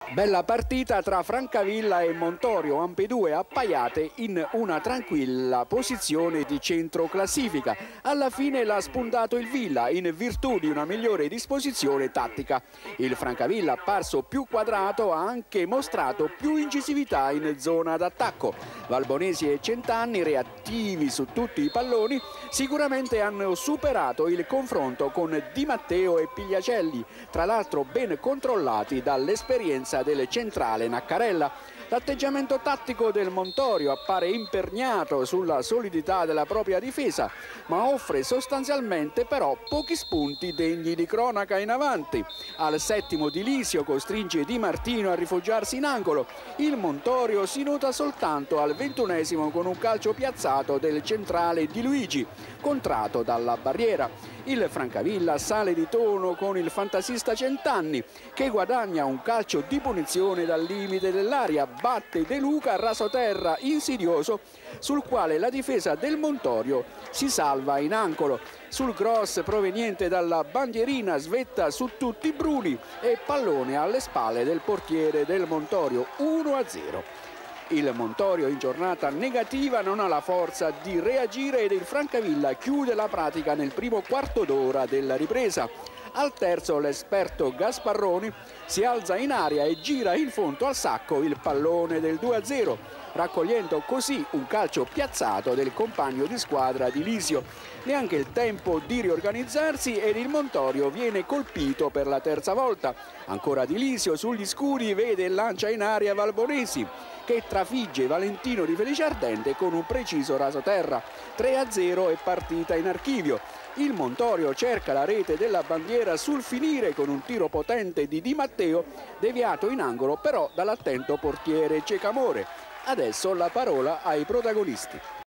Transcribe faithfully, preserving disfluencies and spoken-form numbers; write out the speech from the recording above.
Bella partita tra Francavilla e Montorio, ambedue appaiate in una tranquilla posizione di centro classifica. Alla fine l'ha spuntato il Villa in virtù di una migliore disposizione tattica. Il Francavilla, apparso più quadrato, ha anche mostrato più incisività in zona d'attacco. Valbonesi e Centanni, reattivi su tutti i palloni, sicuramente hanno superato il confronto con Di Matteo e Pigliacelli, tra l'altro ben controllati dall'esperienza del centrale Naccarella. L'atteggiamento tattico del Montorio appare imperniato sulla solidità della propria difesa, ma offre sostanzialmente però pochi spunti degni di cronaca in avanti. Al settimo Di Lisio costringe Di Martino a rifugiarsi in angolo. Il Montorio si nota soltanto al ventunesimo con un calcio piazzato del centrale Di Luigi, contrato dalla barriera. Il Francavilla sale di tono con il fantasista Centanni, che guadagna un calcio di punizione dal limite dell'area, batte De Luca rasoterra insidioso sul quale la difesa del Montorio si salva in angolo. Sul cross proveniente dalla bandierina svetta su tutti i Bruni e pallone alle spalle del portiere del Montorio, uno a zero. Il Montorio in giornata negativa non ha la forza di reagire ed il Francavilla chiude la pratica nel primo quarto d'ora della ripresa. Al terzo l'esperto Gasparroni si alza in aria e gira in fondo al sacco il pallone del due a zero, raccogliendo così un calcio piazzato del compagno di squadra Di Lisio. Neanche il tempo di riorganizzarsi ed il Montorio viene colpito per la terza volta. Ancora Di Lisio sugli scudi vede e lancia in aria Valbonesi, che trafigge Valentino di Feliciardente con un preciso rasoterra. tre a zero e partita in archivio. Il Montorio cerca la rete della bandiera sul finire con un tiro potente di Di Matteo, deviato in angolo però dall'attento portiere Cecamore. Adesso la parola ai protagonisti.